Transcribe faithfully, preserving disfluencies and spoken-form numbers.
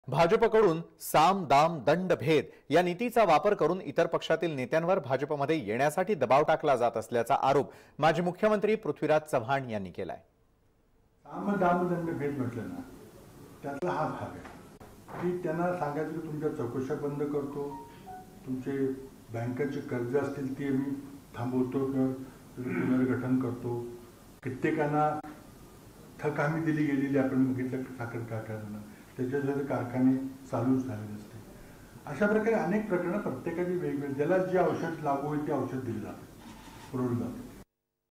भाजपकडून साम दाम दंड भेद या नीतीचा वापर करून इतर पक्षातील नेत्यांवर भाजपमध्ये येण्यासाठी दबाव टाकला जात असल्याचा आरोप माजी मुख्यमंत्री पृथ्वीराज चव्हाण यांनी केलाय। साम दाम दंड भेद म्हटलं ना, त्यातला हा भाग आहे की त्यांना सांगायचं की तुमच्या चौकशा बंद करतो, तुमचे बँकेचे कर्ज असतील ते मी थांबवतो किंवा पुनर्गठन करतो। कित्येकांना थक हमी दिली गेलेली आपण बघितलं साखर कारखान्यांना, त्याच्यासाठी कारखाने चालूच झाले नसते। अशा प्रकारे अनेक प्रकरणं प्रत्येकाची वेगवेगळी, ज्याला जे औषध लागू होईल ते औषध दिलं जातं, पुरवलं जातं।